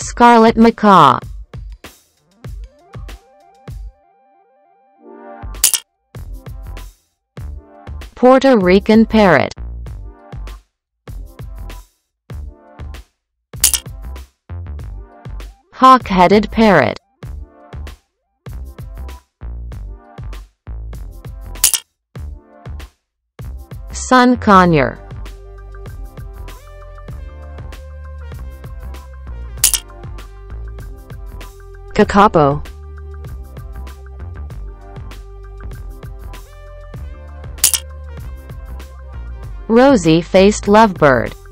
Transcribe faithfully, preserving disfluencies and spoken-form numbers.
Scarlet Macaw. Puerto Rican Parrot. Hawk-headed Parrot. Sun Conure. Kakapo. Rosy-Faced Lovebird.